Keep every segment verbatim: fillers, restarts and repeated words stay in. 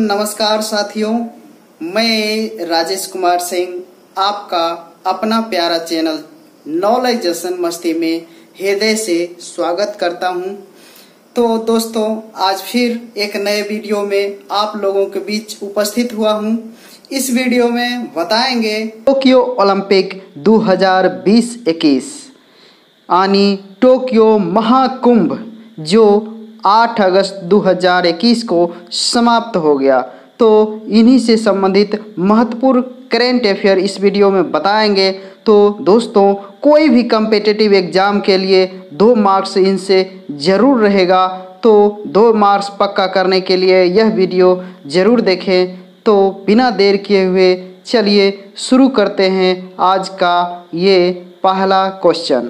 नमस्कार साथियों, मैं राजेश कुमार सिंह आपका अपना प्यारा चैनल नॉलेज जशन मस्ती में हृदय से स्वागत करता हूं। तो दोस्तों, आज फिर एक नए वीडियो में आप लोगों के बीच उपस्थित हुआ हूं। इस वीडियो में बताएंगे टोक्यो ओलंपिक दो हज़ार बीस इक्कीस यानी टोक्यो महाकुंभ जो आठ अगस्त दो हज़ार इक्कीस को समाप्त हो गया। तो इन्हीं से संबंधित महत्वपूर्ण करेंट अफेयर इस वीडियो में बताएंगे। तो दोस्तों, कोई भी कम्पिटिटिव एग्जाम के लिए दो मार्क्स इनसे ज़रूर रहेगा। तो दो मार्क्स पक्का करने के लिए यह वीडियो ज़रूर देखें। तो बिना देर किए हुए चलिए शुरू करते हैं आज का ये पहला क्वेश्चन।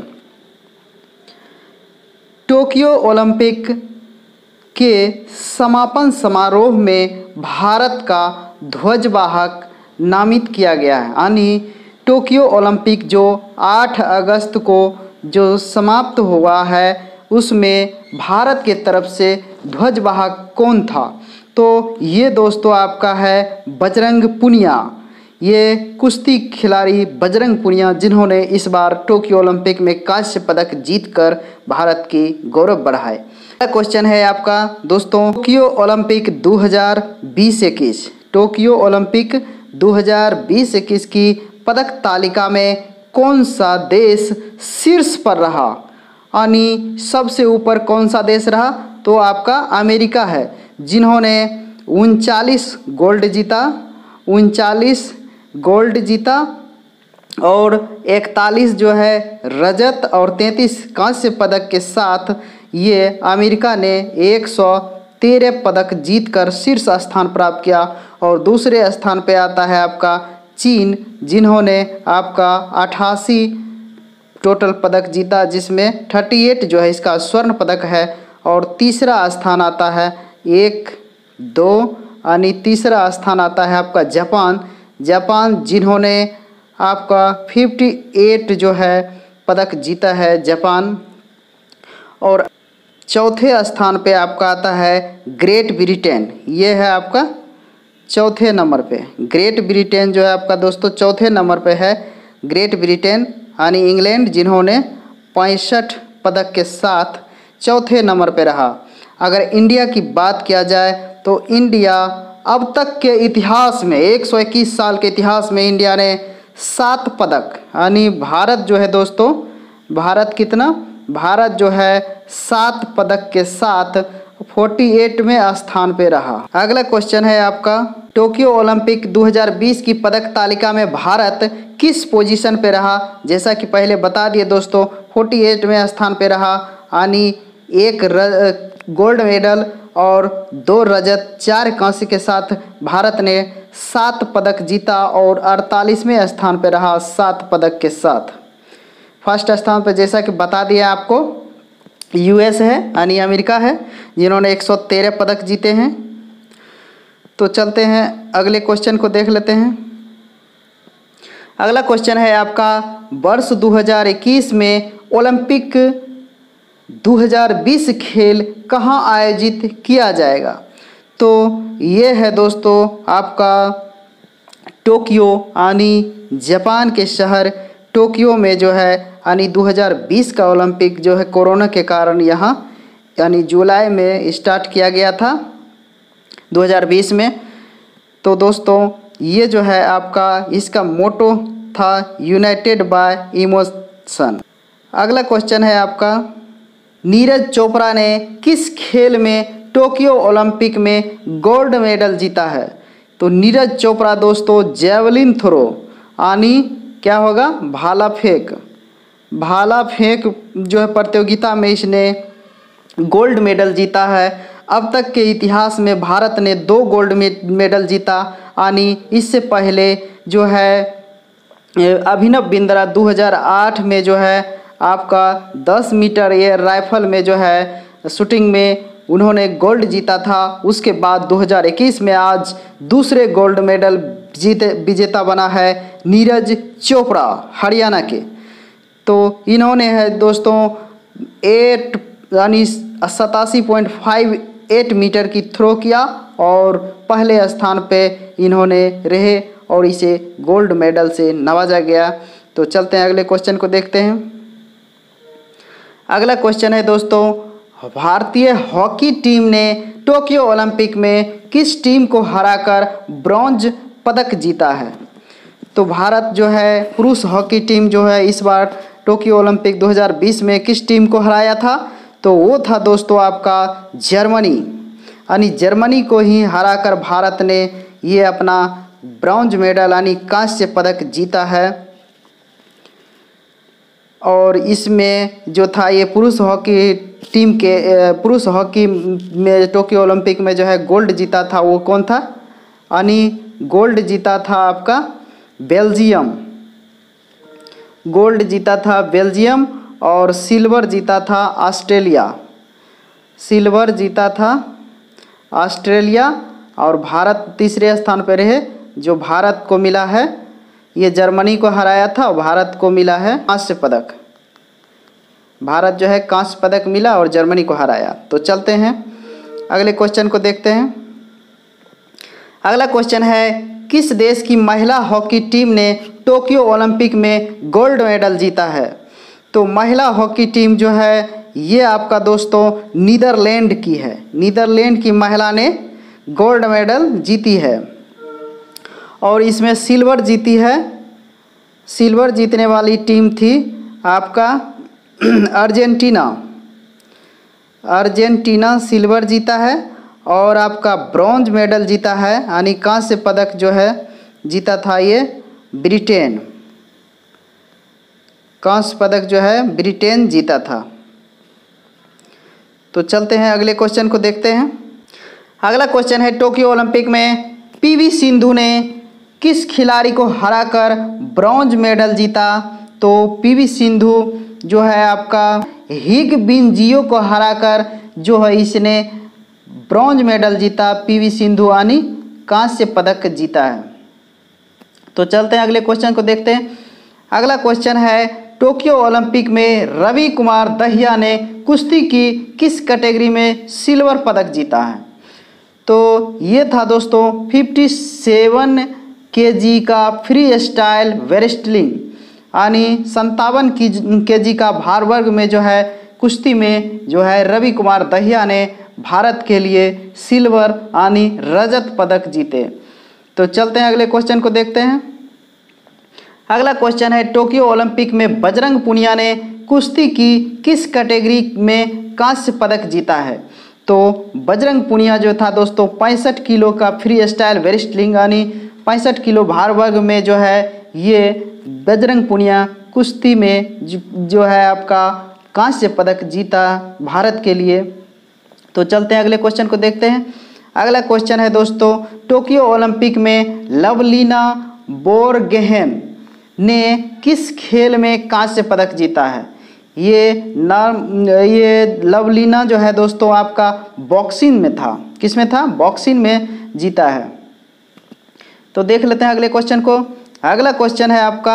टोक्यो ओलंपिक के समापन समारोह में भारत का ध्वजवाहक नामित किया गया है। यानी टोक्यो ओलंपिक जो आठ अगस्त को जो समाप्त हुआ है उसमें भारत के तरफ से ध्वजवाहक कौन था? तो ये दोस्तों आपका है बजरंग पुनिया। ये कुश्ती खिलाड़ी बजरंग पुनिया जिन्होंने इस बार टोक्यो ओलंपिक में कांस्य पदक जीतकर भारत की गौरव बढ़ाए। अगला क्वेश्चन है आपका दोस्तों, टोक्यो ओलंपिक दो हज़ार बीस इक्कीस टोक्यो ओलंपिक दो हज़ार बीस इक्कीस की पदक तालिका में कौन सा देश शीर्ष पर रहा? यानी सबसे ऊपर कौन सा देश रहा? तो आपका अमेरिका है, जिन्होंने उनचालीस गोल्ड जीता उनचालीस गोल्ड जीता और इकतालीस जो है रजत और तैंतीस कांस्य पदक के साथ ये अमेरिका ने एक सौ तेरह पदक जीतकर शीर्ष स्थान प्राप्त किया। और दूसरे स्थान पे आता है आपका चीन, जिन्होंने आपका अट्ठासी टोटल पदक जीता, जिसमें अड़तीस जो है इसका स्वर्ण पदक है। और तीसरा स्थान आता है एक दो यानी तीसरा स्थान आता है आपका जापान जापान जिन्होंने आपका अट्ठावन जो है पदक जीता है जापान। और चौथे स्थान पे आपका आता है ग्रेट ब्रिटेन। ये है आपका चौथे नंबर पे ग्रेट ब्रिटेन जो है आपका दोस्तों चौथे नंबर पे है ग्रेट ब्रिटेन यानी इंग्लैंड, जिन्होंने पैंसठ पदक के साथ चौथे नंबर पे रहा। अगर इंडिया की बात किया जाए तो इंडिया अब तक के इतिहास में एक सौ इक्कीस साल के इतिहास में इंडिया ने सात पदक यानी भारत जो है दोस्तों भारत कितना भारत जो है सात पदक के साथ अड़तालीसवें स्थान पे रहा। अगला क्वेश्चन है आपका, टोक्यो ओलंपिक दो हज़ार बीस की पदक तालिका में भारत किस पोजीशन पे रहा? जैसा कि पहले बता दिए दोस्तों, अड़तालीसवें स्थान पे रहा यानी एक गोल्ड मेडल और दो रजत चार कांस्य के साथ भारत ने सात पदक जीता और अड़तालीसवें स्थान पे रहा सात पदक के साथ। फर्स्ट स्थान पे जैसा कि बता दिया आपको यूएस है यानी अमेरिका है, जिन्होंने एक सौ तेरह पदक जीते हैं। तो चलते हैं अगले क्वेश्चन को देख लेते हैं। अगला क्वेश्चन है आपका, वर्ष दो हज़ार इक्कीस में ओलंपिक दो हज़ार बीस खेल कहाँ आयोजित किया जाएगा? तो ये है दोस्तों आपका टोक्यो यानी जापान के शहर टोक्यो में जो है यानी दो हज़ार बीस का ओलंपिक जो है कोरोना के कारण यहाँ यानी जुलाई में स्टार्ट किया गया था दो हज़ार बीस में। तो दोस्तों ये जो है आपका इसका मोटो था यूनाइटेड बाय इमोशन। अगला क्वेश्चन है आपका, नीरज चोपड़ा ने किस खेल में टोक्यो ओलंपिक में गोल्ड मेडल जीता है? तो नीरज चोपड़ा दोस्तों जेवलिन थ्रो यानी क्या होगा भाला फेंक भाला फेंक जो है प्रतियोगिता में इसने गोल्ड मेडल जीता है। अब तक के इतिहास में भारत ने दो गोल्ड मेडल जीता यानी इससे पहले जो है अभिनव बिंद्रा दो हज़ार आठ में जो है आपका दस मीटर एयर राइफल में जो है शूटिंग में उन्होंने गोल्ड जीता था। उसके बाद दो हज़ार इक्कीस में आज दूसरे गोल्ड मेडल जीते विजेता बना है नीरज चोपड़ा हरियाणा के। तो इन्होंने है दोस्तों एट यानी सतासी पॉइंट फाइव एट मीटर की थ्रो किया और पहले स्थान पे इन्होंने रहे और इसे गोल्ड मेडल से नवाजा गया। तो चलते हैं अगले क्वेश्चन को देखते हैं। अगला क्वेश्चन है दोस्तों, भारतीय हॉकी टीम ने टोक्यो ओलंपिक में किस टीम को हराकर ब्रॉन्ज पदक जीता है? तो भारत जो है पुरुष हॉकी टीम जो है इस बार टोक्यो ओलंपिक दो हज़ार बीस में किस टीम को हराया था? तो वो था दोस्तों आपका जर्मनी, यानी जर्मनी को ही हराकर भारत ने ये अपना ब्रॉन्ज मेडल यानी कांस्य पदक जीता है। और इसमें जो था ये पुरुष हॉकी टीम के पुरुष हॉकी में टोक्यो ओलंपिक में जो है गोल्ड जीता था वो कौन था? यानी गोल्ड जीता था आपका बेल्जियम, गोल्ड जीता था बेल्जियम और सिल्वर जीता था ऑस्ट्रेलिया, सिल्वर जीता था ऑस्ट्रेलिया और भारत तीसरे स्थान पर रहे। जो भारत को मिला है ये जर्मनी को हराया था और भारत को मिला है कांस्य पदक, भारत जो है कांस्य पदक मिला और जर्मनी को हराया। तो चलते हैं अगले क्वेश्चन को देखते हैं। अगला क्वेश्चन है, किस देश की महिला हॉकी टीम ने टोक्यो ओलंपिक में गोल्ड मेडल जीता है? तो महिला हॉकी टीम जो है ये आपका दोस्तों नीदरलैंड की है, नीदरलैंड की महिला ने गोल्ड मेडल जीती है और इसमें सिल्वर जीती है। सिल्वर जीतने वाली टीम थी आपका अर्जेंटीना, अर्जेंटीना सिल्वर जीता है और आपका ब्रॉन्ज मेडल जीता है यानी कांस्य पदक जो है जीता था ये ब्रिटेन, कांस्य पदक जो है ब्रिटेन जीता था। तो चलते हैं अगले क्वेश्चन को देखते हैं। अगला क्वेश्चन है, टोक्यो ओलंपिक में पीवी सिंधु ने किस खिलाड़ी को हराकर ब्रॉन्ज मेडल जीता? तो पीवी सिंधु जो है आपका हिग बिनजियो को हराकर जो है इसने ब्रॉन्ज मेडल जीता, पीवी सिंधु यानी कांस्य पदक जीता है। तो चलते हैं अगले क्वेश्चन को देखते हैं। अगला क्वेश्चन है, टोक्यो ओलंपिक में रवि कुमार दहिया ने कुश्ती की किस कैटेगरी में सिल्वर पदक जीता है? तो ये था दोस्तों सत्तावन केजी का फ्री स्टाइल रेसलिंग यानी संतावन केजी का भार वर्ग में जो है कुश्ती में जो है रवि कुमार दहिया ने भारत के लिए सिल्वर यानी रजत पदक जीते। तो चलते हैं अगले क्वेश्चन को देखते हैं। अगला क्वेश्चन है, टोक्यो ओलंपिक में बजरंग पुनिया ने कुश्ती की किस कैटेगरी में कांस्य पदक जीता है? तो बजरंग पुनिया जो था दोस्तों पैंसठ किलो का फ्री स्टाइल रेसलिंग यानी पैंसठ किलो भार वर्ग में जो है ये बजरंग पुनिया कुश्ती में जो है आपका कांस्य पदक जीता भारत के लिए। तो चलते हैं अगले क्वेश्चन को देखते हैं। अगला क्वेश्चन है दोस्तों, टोक्यो ओलंपिक में लवलीना बोरगोहेन ने किस खेल में कांस्य पदक जीता है? ये नाम ये लवलीना जो है दोस्तों आपका बॉक्सिंग में था, किस में था? बॉक्सिंग में जीता है। तो देख लेते हैं अगले क्वेश्चन को। अगला क्वेश्चन है आपका,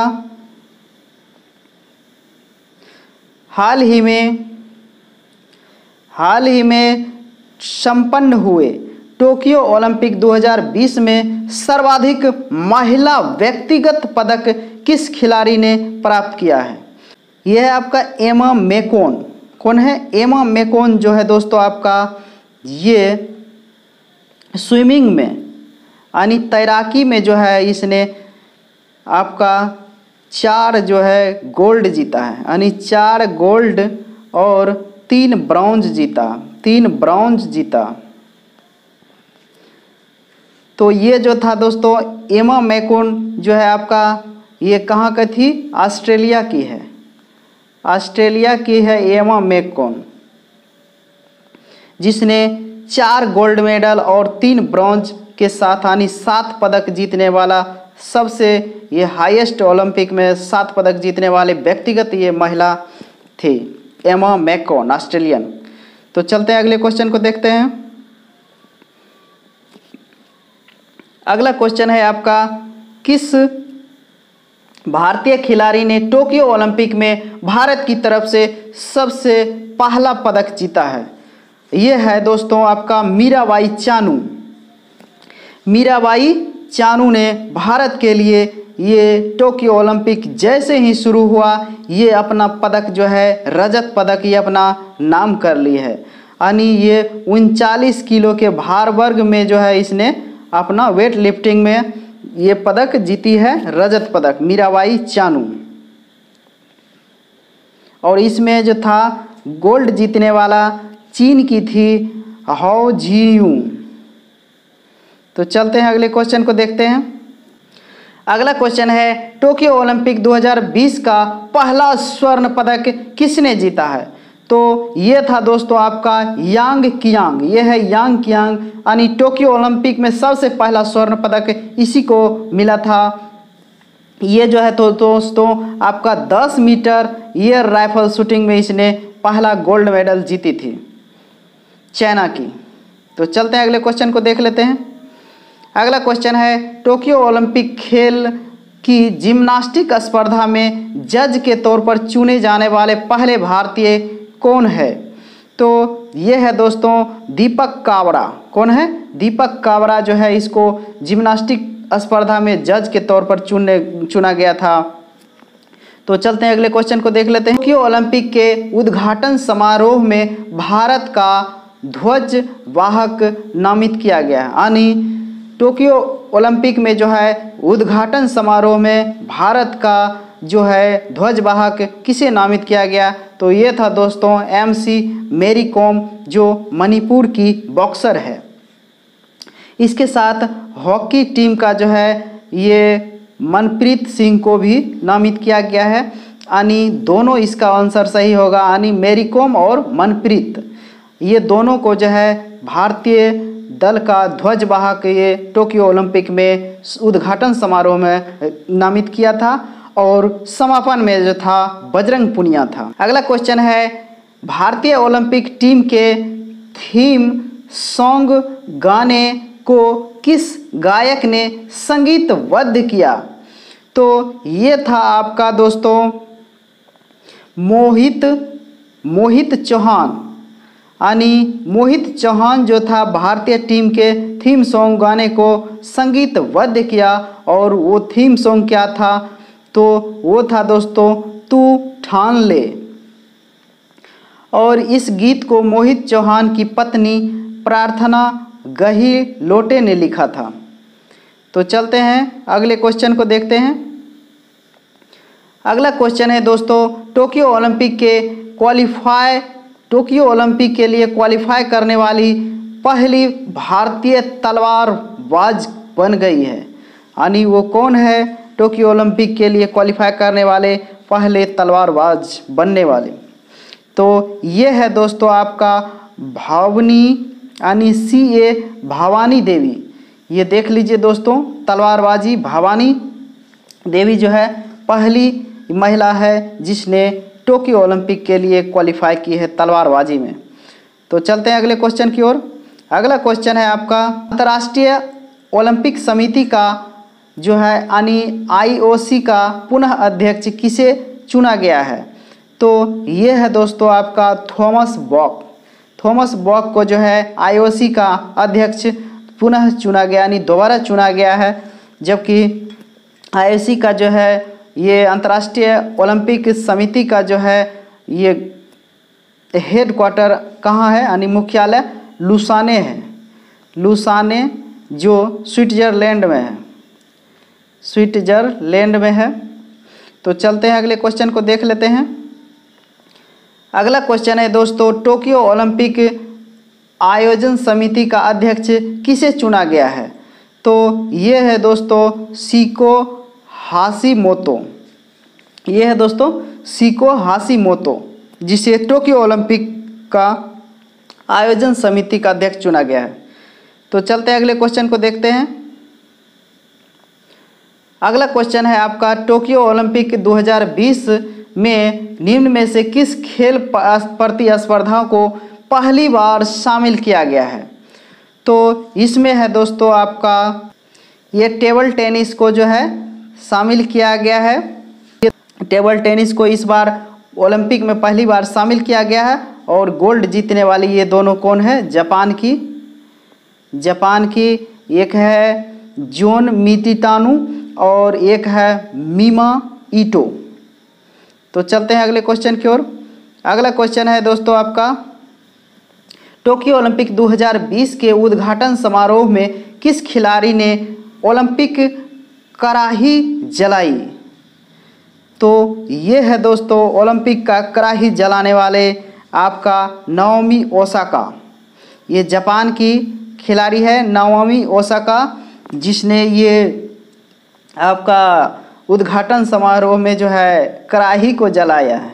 हाल ही में हाल ही में संपन्न हुए टोक्यो ओलंपिक दो हज़ार बीस में सर्वाधिक महिला व्यक्तिगत पदक किस खिलाड़ी ने प्राप्त किया है? यह है आपका एमा मैकोन। कौन है? एमा मैकोन जो है दोस्तों आपका ये स्विमिंग में यानी तैराकी में जो है इसने आपका चार जो है गोल्ड जीता है यानी चार गोल्ड और तीन ब्रॉन्ज जीता, तीन ब्रॉन्ज जीता। तो ये जो था दोस्तों एमा मैकोन जो है आपका ये कहाँ का थी? ऑस्ट्रेलिया की है, ऑस्ट्रेलिया की है एमा मैकोन, जिसने चार गोल्ड मेडल और तीन ब्रॉन्ज के साथ यानी सात पदक जीतने वाला सबसे ये हाईएस्ट ओलंपिक में सात पदक जीतने वाले व्यक्तिगत ये महिला थी एमा मैकोन, ऑस्ट्रेलियन। तो चलते हैं अगले क्वेश्चन को देखते हैं। अगला क्वेश्चन है आपका, किस भारतीय खिलाड़ी ने टोक्यो ओलंपिक में भारत की तरफ से सबसे पहला पदक जीता है? ये है दोस्तों आपका मीराबाई चानू। मीराबाई चानू ने भारत के लिए ये टोक्यो ओलंपिक जैसे ही शुरू हुआ ये अपना पदक जो है रजत पदक ये अपना नाम कर ली है। यानी ये उनचालीस किलो के भार वर्ग में जो है इसने अपना वेट लिफ्टिंग में ये पदक जीती है, रजत पदक, मीराबाई चानू। और इसमें जो था गोल्ड जीतने वाला चीन की थी हाओ झियू। तो चलते हैं अगले क्वेश्चन को देखते हैं। अगला क्वेश्चन है टोक्यो ओलंपिक दो हज़ार बीस का पहला स्वर्ण पदक किसने जीता है? तो ये था दोस्तों आपका यांग कियांग। ये है यांग कियांग, यानी टोक्यो ओलंपिक में सबसे पहला स्वर्ण पदक इसी को मिला था। ये जो है तो दोस्तों आपका दस मीटर एयर राइफल शूटिंग में इसने पहला गोल्ड मेडल जीती थी, चाइना की। तो चलते हैं अगले क्वेश्चन को देख लेते हैं। अगला क्वेश्चन है टोक्यो ओलंपिक खेल की जिम्नास्टिक स्पर्धा में जज के तौर पर चुने जाने वाले पहले भारतीय कौन है? तो ये है दोस्तों दीपक कावड़ा। कौन है? दीपक कावड़ा जो है इसको जिम्नास्टिक स्पर्धा में जज के तौर पर चुनने चुना गया था। तो चलते हैं अगले क्वेश्चन को देख लेते हैं। टोक्यो ओलंपिक के उद्घाटन समारोह में भारत का ध्वज वाहक नामित किया गया है। यानी टोक्यो ओलंपिक में जो है उद्घाटन समारोह में भारत का जो है ध्वजवाहक किसे नामित किया गया? तो ये था दोस्तों एम सी मेरी कॉम, जो मणिपुर की बॉक्सर है। इसके साथ हॉकी टीम का जो है ये मनप्रीत सिंह को भी नामित किया गया है। यानी दोनों इसका आंसर सही होगा, यानी मेरी कॉम और मनप्रीत, ये दोनों को जो है भारतीय दल का ध्वजवाहक ये टोक्यो ओलंपिक में उद्घाटन समारोह में नामित किया था। और समापन में जो था बजरंग पुनिया था। अगला क्वेश्चन है भारतीय ओलंपिक टीम के थीम सॉन्ग गाने को किस गायक ने संगीतबद्ध किया? तो ये था आपका दोस्तों मोहित मोहित चौहान। यानी मोहित चौहान जो था भारतीय टीम के थीम सॉन्ग गाने को संगीतबद्ध किया। और वो थीम सॉन्ग क्या था? तो वो था दोस्तों तू ठान ले। और इस गीत को मोहित चौहान की पत्नी प्रार्थना गही लोटे ने लिखा था। तो चलते हैं अगले क्वेश्चन को देखते हैं। अगला क्वेश्चन है दोस्तों टोक्यो ओलंपिक के क्वालिफाई टोक्यो ओलंपिक के लिए क्वालिफाई करने वाली पहली भारतीय तलवारबाज बन गई है। यानी वो कौन है टोक्यो ओलंपिक के लिए क्वालिफाई करने वाले पहले तलवारबाज बनने वाले? तो ये है दोस्तों आपका भावनी, यानी सी ए भवानी देवी। ये देख लीजिए दोस्तों तलवारबाजी भवानी देवी जो है पहली महिला है जिसने टोक्यो ओलंपिक के लिए क्वालिफाई की है तलवारबाजी में। तो चलते हैं अगले क्वेश्चन की ओर। अगला क्वेश्चन है आपका अंतर्राष्ट्रीय ओलंपिक समिति का जो है यानी आई ओ सी का पुनः अध्यक्ष किसे चुना गया है? तो ये है दोस्तों आपका थॉमस बॉक। थॉमस बॉक को जो है आई ओ सी का अध्यक्ष पुनः चुना गया, यानी दोबारा चुना गया है। जबकि आई ओ सी का जो है ये अंतर्राष्ट्रीय ओलंपिक समिति का जो है ये हेड क्वार्टर कहाँ है, यानी मुख्यालय लुसाने है। लुसाने जो स्विट्जरलैंड में है, स्विट्जरलैंड में है। तो चलते हैं अगले क्वेश्चन को देख लेते हैं। अगला क्वेश्चन है दोस्तों टोक्यो ओलंपिक आयोजन समिति का अध्यक्ष किसे चुना गया है? तो ये है दोस्तों शिको हाशिमोतो। ये है दोस्तों शिको हाशिमोतो जिसे टोक्यो ओलंपिक का आयोजन समिति का अध्यक्ष चुना गया है। तो चलते हैं अगले क्वेश्चन को देखते हैं। अगला क्वेश्चन है आपका टोक्यो ओलंपिक दो हज़ार बीस में निम्न में से किस खेल प्रतिस्पर्धाओं को पहली बार शामिल किया गया है? तो इसमें है दोस्तों आपका ये टेबल टेनिस को जो है शामिल किया गया है। टेबल टेनिस को इस बार ओलंपिक में पहली बार शामिल किया गया है और गोल्ड जीतने वाली ये दोनों कौन है? जापान की जापान की एक है जोन मितितानु और एक है मीमा ईटो। तो चलते हैं अगले क्वेश्चन की ओर। अगला क्वेश्चन है दोस्तों आपका, टोक्यो ओलंपिक दो हज़ार बीस के उद्घाटन समारोह में किस खिलाड़ी ने ओलंपिक कराही जलाई? तो ये है दोस्तों ओलंपिक का कराही जलाने वाले आपका नाओमी ओसाका। ये जापान की खिलाड़ी है नाओमी ओसाका, जिसने ये आपका उद्घाटन समारोह में जो है कराही को जलाया है।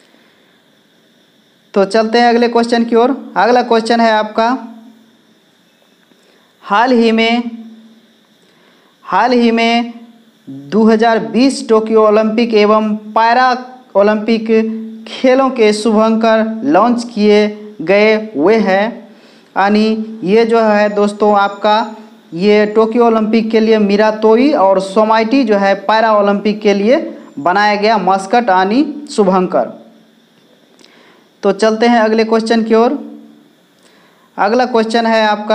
तो चलते हैं अगले क्वेश्चन की ओर। अगला क्वेश्चन है आपका, हाल ही में हाल ही में दो हज़ार बीस टोक्यो ओलंपिक एवं पैरा ओलंपिक खेलों के शुभारंभ लॉन्च किए गए हुए हैं। यानी ये जो है दोस्तों आपका ये टोक्यो ओलंपिक के लिए मिरातोई और सोमाइटी जो है पैरा ओलंपिक के लिए बनाया गया मस्कट यानी शुभंकर। तो चलते हैं अगले क्वेश्चन की ओर। अगला क्वेश्चन है आपका,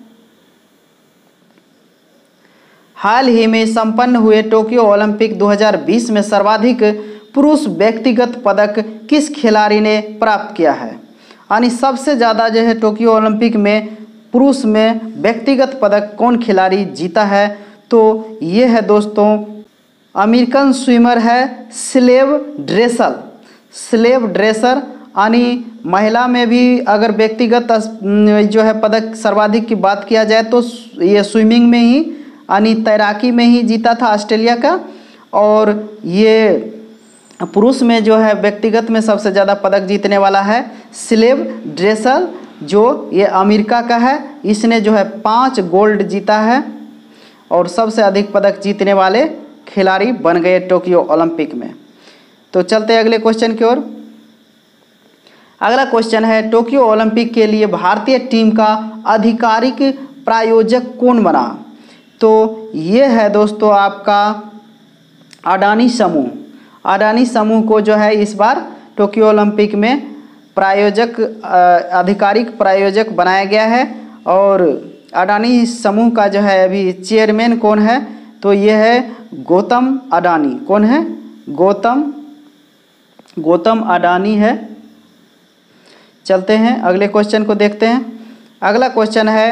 हाल ही में संपन्न हुए टोक्यो ओलंपिक दो हज़ार बीस में सर्वाधिक पुरुष व्यक्तिगत पदक किस खिलाड़ी ने प्राप्त किया है? यानी सबसे ज़्यादा जो है टोक्यो ओलंपिक में पुरुष में व्यक्तिगत पदक कौन खिलाड़ी जीता है? तो ये है दोस्तों अमेरिकन स्विमर है स्लेव ड्रेसर। स्लेव ड्रेसर यानी महिला में भी अगर व्यक्तिगत जो है पदक सर्वाधिक की बात किया जाए तो ये स्विमिंग में ही यानी तैराकी में ही जीता था ऑस्ट्रेलिया का। और ये पुरुष में जो है व्यक्तिगत में सबसे ज़्यादा पदक जीतने वाला है स्लेव ड्रेसर, जो ये अमेरिका का है। इसने जो है पाँच गोल्ड जीता है और सबसे अधिक पदक जीतने वाले खिलाड़ी बन गए टोक्यो ओलंपिक में। तो चलते हैं अगले क्वेश्चन की ओर। अगला क्वेश्चन है, टोक्यो ओलंपिक के लिए भारतीय टीम का आधिकारिक प्रायोजक कौन बना? तो ये है दोस्तों आपका अडानी समूह। अडानी समूह को जो है इस बार टोक्यो ओलंपिक में प्रायोजक आधिकारिक प्रायोजक बनाया गया है। और अडानी समूह का जो है अभी चेयरमैन कौन है? तो ये है गौतम अडानी। कौन है? गौतम गौतम अडानी है। चलते हैं अगले क्वेश्चन को देखते हैं। अगला क्वेश्चन है,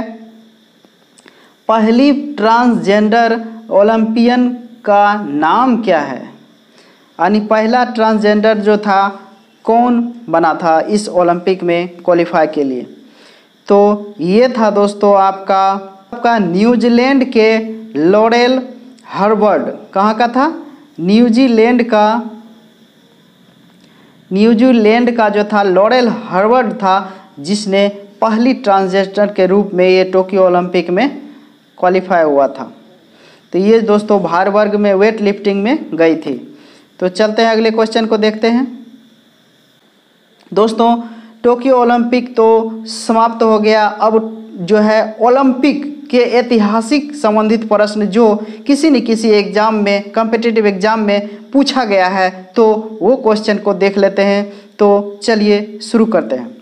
पहली ट्रांसजेंडर ओलंपियन का नाम क्या है? यानी पहला ट्रांसजेंडर जो था कौन बना था इस ओलंपिक में क्वालिफाई के लिए? तो ये था दोस्तों आपका आपका न्यूजीलैंड के लॉरेल हर्बर्ट। कहाँ का था? न्यूजीलैंड का न्यूजीलैंड का जो था लॉरेल हर्बर्ट था, जिसने पहली ट्रांसजेंडर के रूप में ये टोक्यो ओलंपिक में क्वालिफाई हुआ था। तो ये दोस्तों भार वर्ग में वेट लिफ्टिंग में गई थी। तो चलते हैं अगले क्वेश्चन को देखते हैं। दोस्तों टोक्यो ओलंपिक तो समाप्त हो गया। अब जो है ओलंपिक के ऐतिहासिक संबंधित प्रश्न जो किसी न किसी एग्जाम में कॉम्पिटिटिव एग्जाम में पूछा गया है, तो वो क्वेश्चन को देख लेते हैं। तो चलिए शुरू करते हैं।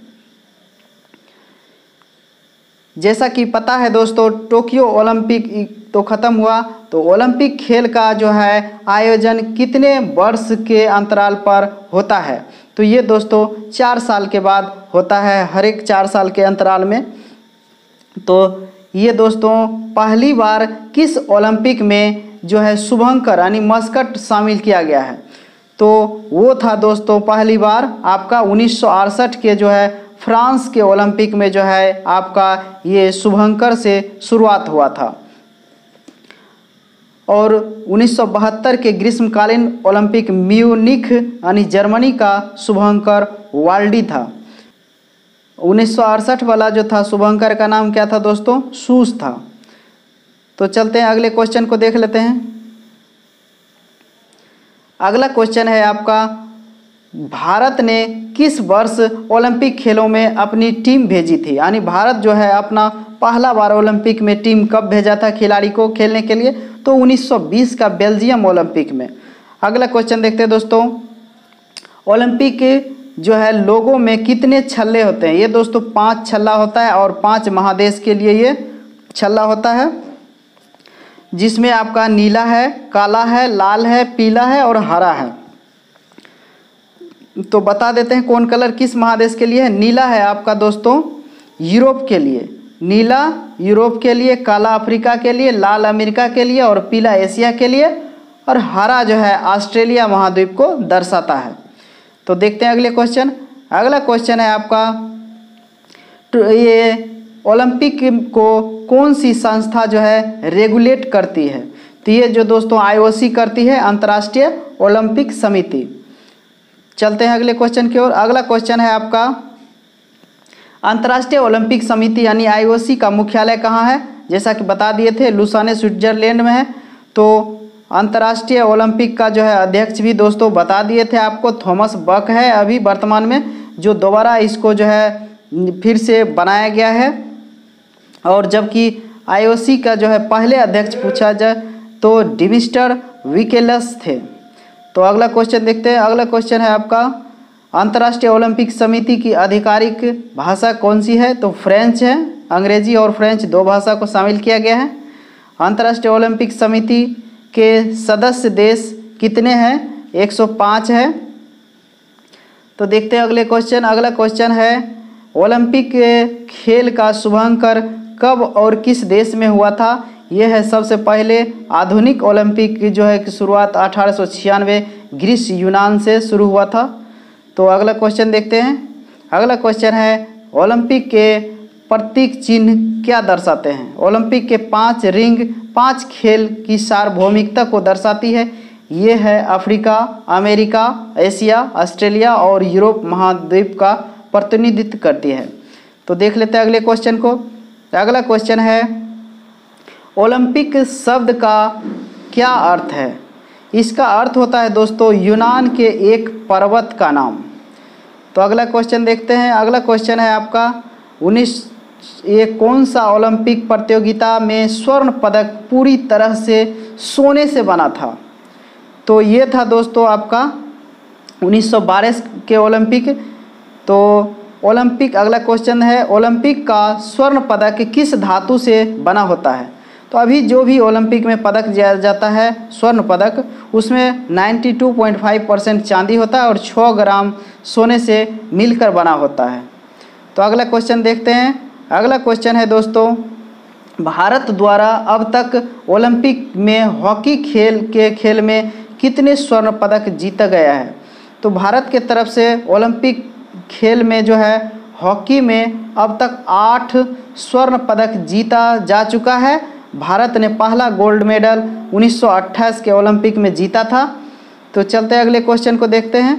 जैसा कि पता है दोस्तों, टोक्यो ओलंपिक तो ख़त्म हुआ, तो ओलंपिक खेल का जो है आयोजन कितने वर्ष के अंतराल पर होता है? तो ये दोस्तों चार साल के बाद होता है, हर एक चार साल के अंतराल में। तो ये दोस्तों पहली बार किस ओलंपिक में जो है शुभंकर यानी मस्कट शामिल किया गया है? तो वो था दोस्तों पहली बार आपका उन्नीस सौ अड़सठ के जो है फ्रांस के ओलंपिक में जो है आपका ये शुभंकर से शुरुआत हुआ था। और उन्नीस सौ बहत्तर के ग्रीष्मकालीन ओलंपिक म्यूनिख यानी जर्मनी का शुभंकर वाल्डी था। उन्नीस सौ अड़सठ वाला जो था शुभंकर का नाम क्या था दोस्तों? सूस था। तो चलते हैं अगले क्वेश्चन को देख लेते हैं। अगला क्वेश्चन है आपका, भारत ने किस वर्ष ओलंपिक खेलों में अपनी टीम भेजी थी? यानी भारत जो है अपना पहला बार ओलंपिक में टीम कब भेजा था खिलाड़ी को खेलने के लिए? तो उन्नीस सौ बीस का बेल्जियम ओलंपिक में। अगला क्वेश्चन देखते हैं दोस्तों, ओलंपिक जो है लोगों में कितने छल्ले होते हैं? ये दोस्तों पांच छल्ला होता है और पांच महादेश के लिए ये छल्ला होता है, जिसमें आपका नीला है, काला है, लाल है, पीला है और हरा है। तो बता देते हैं कौन कलर किस महादेश के लिए है। नीला है आपका दोस्तों यूरोप के लिए, नीला यूरोप के लिए, काला अफ्रीका के लिए, लाल अमेरिका के लिए और पीला एशिया के लिए, और हरा जो है ऑस्ट्रेलिया महाद्वीप को दर्शाता है। तो देखते हैं अगले क्वेश्चन। अगला क्वेश्चन है आपका, तो ये ओलंपिक को कौन सी संस्था जो है रेगुलेट करती है? तो ये जो दोस्तों आई ओ सी करती है, अंतर्राष्ट्रीय ओलंपिक समिति। चलते हैं अगले क्वेश्चन की ओर। अगला क्वेश्चन है आपका, अंतर्राष्ट्रीय ओलंपिक समिति यानी आई ओ सी का मुख्यालय कहाँ है? जैसा कि बता दिए थे लुसाने स्विट्जरलैंड में है। तो अंतर्राष्ट्रीय ओलंपिक का जो है अध्यक्ष भी दोस्तों बता दिए थे आपको, थॉमस बक है अभी वर्तमान में, जो दोबारा इसको जो है फिर से बनाया गया है। और जबकि आई ओ सी का जो है पहले अध्यक्ष पूछा जाए तो डिमिस्टर विकेलस थे। तो अगला क्वेश्चन देखते हैं। अगला क्वेश्चन है आपका, अंतर्राष्ट्रीय ओलंपिक समिति की आधिकारिक भाषा कौन सी है? तो फ्रेंच है, अंग्रेजी और फ्रेंच दो भाषा को शामिल किया गया है। अंतर्राष्ट्रीय ओलंपिक समिति के सदस्य देश कितने हैं? एक सौ पाँच है। तो देखते हैं अगले क्वेश्चन। अगला क्वेश्चन है, ओलंपिक खेल का शुभारंभ कब और किस देश में हुआ था? यह है सबसे पहले आधुनिक ओलंपिक की जो है कि शुरुआत अठारह सौ छियानवे ग्रीस यूनान से शुरू हुआ था। तो अगला क्वेश्चन देखते हैं। अगला क्वेश्चन है, ओलंपिक के प्रतीक चिन्ह क्या दर्शाते हैं? ओलंपिक के पांच रिंग पांच खेल की सार्वभौमिकता को दर्शाती है। ये है अफ्रीका, अमेरिका, एशिया, ऑस्ट्रेलिया और यूरोप महाद्वीप का प्रतिनिधित्व करती है। तो देख लेते हैं अगले क्वेश्चन को। अगला क्वेश्चन है, ओलंपिक शब्द का क्या अर्थ है? इसका अर्थ होता है दोस्तों यूनान के एक पर्वत का नाम। तो अगला क्वेश्चन देखते हैं। अगला क्वेश्चन है आपका, उन्नीस ये कौन सा ओलंपिक प्रतियोगिता में स्वर्ण पदक पूरी तरह से सोने से बना था? तो ये था दोस्तों आपका उन्नीस सौ बारह के ओलंपिक। तो ओलंपिक अगला क्वेश्चन है, ओलंपिक का स्वर्ण पदक किस धातु से बना होता है? तो अभी जो भी ओलंपिक में पदक दिया जाता है स्वर्ण पदक, उसमें बानवे पॉइंट पाँच परसेंट चांदी होता है और छः ग्राम सोने से मिलकर बना होता है। तो अगला क्वेश्चन देखते हैं। अगला क्वेश्चन है दोस्तों, भारत द्वारा अब तक ओलंपिक में हॉकी खेल के खेल में कितने स्वर्ण पदक जीता गया है? तो भारत के तरफ से ओलंपिक खेल में जो है हॉकी में अब तक आठ स्वर्ण पदक जीता जा चुका है। भारत ने पहला गोल्ड मेडल उन्नीस सौ अट्ठाईस के ओलंपिक में जीता था। तो चलते हैं अगले क्वेश्चन को देखते हैं।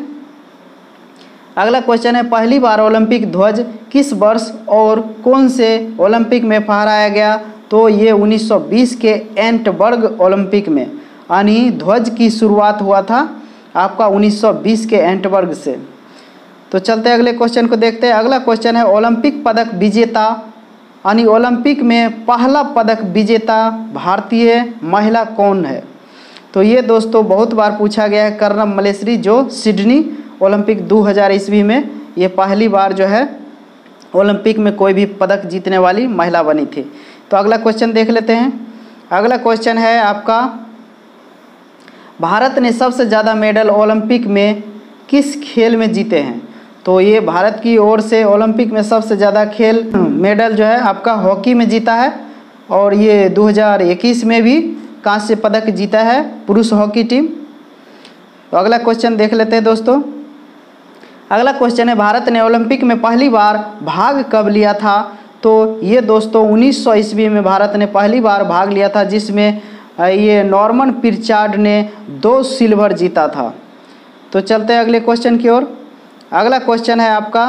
अगला क्वेश्चन है, पहली बार ओलंपिक ध्वज किस वर्ष और कौन से ओलंपिक में फहराया गया? तो ये उन्नीस सौ बीस के एंटबर्ग ओलंपिक में, यानी ध्वज की शुरुआत हुआ था आपका उन्नीस सौ बीस के एंटबर्ग से। तो चलते हैं अगले क्वेश्चन को देखते हैं। अगला क्वेश्चन है, ओलंपिक पदक विजेता यानी ओलंपिक में पहला पदक विजेता भारतीय महिला कौन है? तो ये दोस्तों बहुत बार पूछा गया है, कर्णम मल्लेश्वरी, जो सिडनी ओलंपिक दो हज़ार ईस्वी में ये पहली बार जो है ओलंपिक में कोई भी पदक जीतने वाली महिला बनी थी। तो अगला क्वेश्चन देख लेते हैं। अगला क्वेश्चन है आपका, भारत ने सबसे ज़्यादा मेडल ओलंपिक में किस खेल में जीते हैं? तो ये भारत की ओर से ओलंपिक में सबसे ज़्यादा खेल मेडल जो है आपका हॉकी में जीता है, और ये दो हज़ार इक्कीस में भी कांस्य पदक जीता है पुरुष हॉकी टीम। तो अगला क्वेश्चन देख लेते हैं दोस्तों। अगला क्वेश्चन है, भारत ने ओलंपिक में पहली बार भाग कब लिया था? तो ये दोस्तों उन्नीस सौ ईस्वी में भारत ने पहली बार भाग लिया था, जिसमें ये नॉर्मन पिर्चार्ड ने दो सिल्वर जीता था। तो चलते हैं अगले क्वेश्चन की ओर। अगला क्वेश्चन है आपका,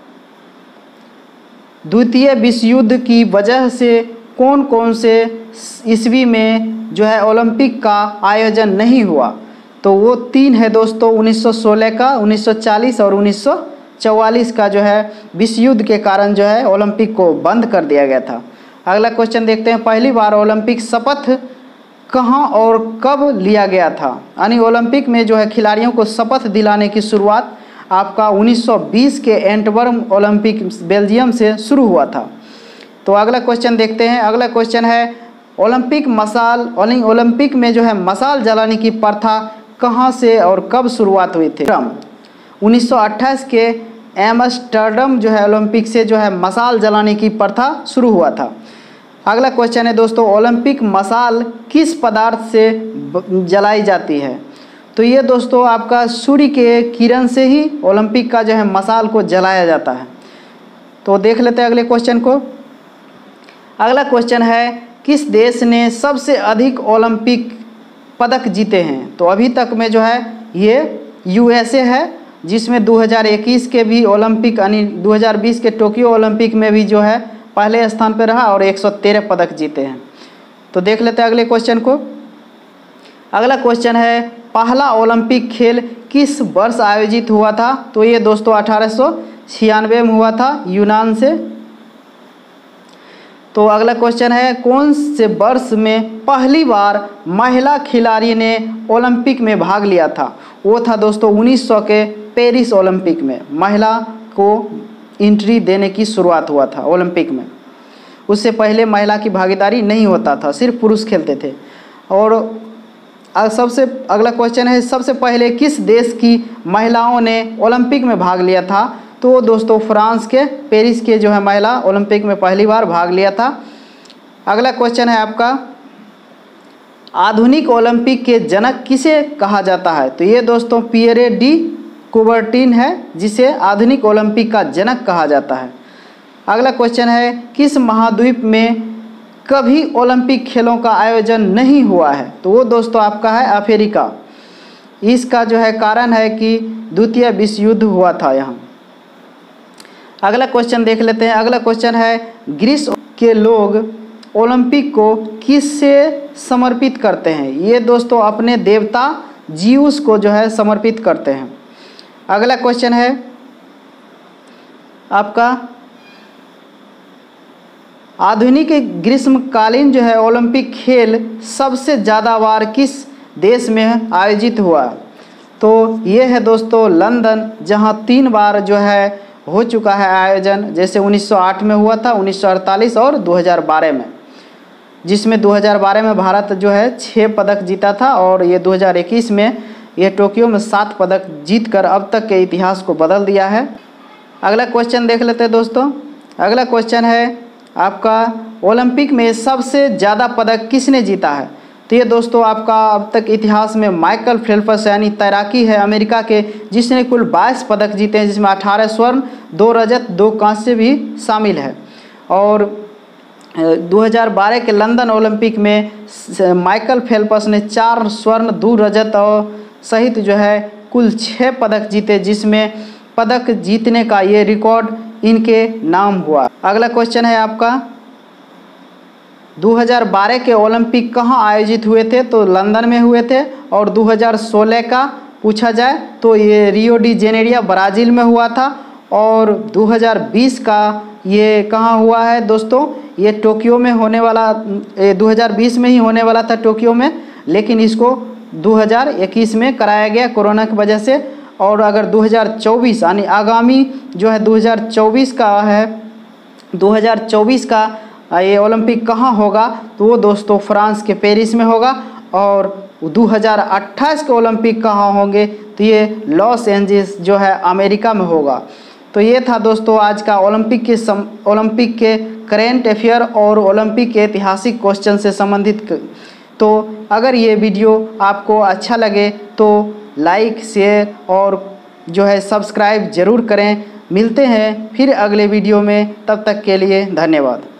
द्वितीय विश्व युद्ध की वजह से कौन कौन से ईस्वी में जो है ओलंपिक का आयोजन नहीं हुआ? तो वो तीन है दोस्तों, उन्नीस सौ सोलह का, उन्नीस सौ चालीस और उन्नीस सौ चौवालीस का जो है विश्व युद्ध के कारण जो है ओलंपिक को बंद कर दिया गया था। अगला क्वेश्चन देखते हैं, पहली बार ओलंपिक शपथ कहाँ और कब लिया गया था? यानी ओलंपिक में जो है खिलाड़ियों को शपथ दिलाने की शुरुआत आपका उन्नीस सौ बीस के एंटवर्प ओलंपिक बेल्जियम से शुरू हुआ था। तो अगला क्वेश्चन देखते हैं। अगला क्वेश्चन है ओलंपिक मसाल ओलंपिक में जो है मसाल जलाने की प्रथा कहाँ से और कब शुरुआत हुई थी? उन्नीस सौ अट्ठाईस के एम्स्टर्डम जो है ओलंपिक से जो है मसाल जलाने की प्रथा शुरू हुआ था। अगला क्वेश्चन है दोस्तों ओलंपिक मसाल किस पदार्थ से जलाई जाती है? तो ये दोस्तों आपका सूर्य के किरण से ही ओलंपिक का जो है मसाल को जलाया जाता है। तो देख लेते हैं अगले क्वेश्चन को। अगला क्वेश्चन है किस देश ने सबसे अधिक ओलंपिक पदक जीते हैं? तो अभी तक में जो है ये यूएसए है, जिसमें दो हज़ार इक्कीस के भी ओलंपिक यानी दो हज़ार बीस के टोक्यो ओलंपिक में भी जो है पहले स्थान पर रहा और एक सौ तेरह पदक जीते हैं। तो देख लेते हैं अगले क्वेश्चन को। अगला क्वेश्चन है पहला ओलंपिक खेल किस वर्ष आयोजित हुआ था? तो ये दोस्तों अठारह सौ छियानवे में हुआ था यूनान से। तो अगला क्वेश्चन है कौन से वर्ष में पहली बार महिला खिलाड़ी ने ओलंपिक में भाग लिया था? वो था दोस्तों उन्नीस सौ के पेरिस ओलंपिक में महिला को एंट्री देने की शुरुआत हुआ था ओलंपिक में। उससे पहले महिला की भागीदारी नहीं होता था, सिर्फ पुरुष खेलते थे। और सबसे अगला क्वेश्चन है सबसे पहले किस देश की महिलाओं ने ओलंपिक में भाग लिया था? तो दोस्तों फ्रांस के पेरिस के जो है महिला ओलंपिक में पहली बार भाग लिया था। अगला क्वेश्चन है आपका आधुनिक ओलंपिक के जनक किसे कहा जाता है? तो ये दोस्तों पियरे डी कुबर्टिन है, जिसे आधुनिक ओलंपिक का जनक कहा जाता है। अगला क्वेश्चन है किस महाद्वीप में कभी ओलंपिक खेलों का आयोजन नहीं हुआ है? तो वो दोस्तों आपका है अफ्रीका। इसका जो है कारण है कि द्वितीय विश्व युद्ध हुआ था यहाँ। अगला क्वेश्चन देख लेते हैं। अगला क्वेश्चन है ग्रीस के लोग ओलंपिक को किससे समर्पित करते हैं? ये दोस्तों अपने देवता जीउस को जो है समर्पित करते हैं। अगला क्वेश्चन है आपका आधुनिक ग्रीष्मकालीन जो है ओलंपिक खेल सबसे ज़्यादा बार किस देश में आयोजित हुआ? तो ये है दोस्तों लंदन, जहां तीन बार जो है हो चुका है आयोजन। जैसे उन्नीस सौ आठ में हुआ था, उन्नीस सौ अड़तालीस और दो हज़ार बारह में, जिसमें दो हज़ार बारह में भारत जो है छः पदक जीता था और ये दो हज़ार इक्कीस में ये टोक्यो में सात पदक जीतकर अब तक के इतिहास को बदल दिया है। अगला क्वेश्चन देख लेते हैं दोस्तों। अगला क्वेश्चन है आपका ओलंपिक में सबसे ज़्यादा पदक किसने जीता है? तो ये दोस्तों आपका अब तक इतिहास में माइकल फेल्प्स यानी तैराकी है अमेरिका के, जिसने कुल बाईस पदक जीते हैं, जिसमें अठारह स्वर्ण, दो रजत, दो कांस्य भी शामिल है। और दो हज़ार बारह के लंदन ओलंपिक में माइकल फेल्प्स ने चार स्वर्ण, दो रजत और सहित जो है कुल छः पदक जीते, जिसमें पदक जीतने का ये रिकॉर्ड इनके नाम हुआ। अगला क्वेश्चन है आपका दो हज़ार बारह के ओलंपिक कहाँ आयोजित हुए थे? तो लंदन में हुए थे। और दो हज़ार सोलह का पूछा जाए तो ये रियो डी जेनेरिया ब्राज़ील में हुआ था। और दो हज़ार बीस का ये कहाँ हुआ है दोस्तों? ये टोक्यो में होने वाला, दो हज़ार बीस में ही होने वाला था टोक्यो में, लेकिन इसको दो हज़ार इक्कीस में कराया गया कोरोना की वजह से। और अगर दो हज़ार चौबीस यानी आगामी जो है दो हज़ार चौबीस का है, दो हज़ार चौबीस का ये ओलंपिक कहाँ होगा? तो वो दोस्तों फ्रांस के पेरिस में होगा। और दो हज़ार अट्ठाईस के ओलंपिक कहाँ होंगे? तो ये लॉस एंजल्स जो है अमेरिका में होगा। तो ये था दोस्तों आज का ओलंपिक के सम ओलंपिक के करेंट अफेयर और ओलंपिक के ऐतिहासिक क्वेश्चन से संबंधित। तो अगर ये वीडियो आपको अच्छा लगे तो लाइक, शेयर और जो है सब्सक्राइब ज़रूर करें। मिलते हैं फिर अगले वीडियो में, तब तक के लिए धन्यवाद।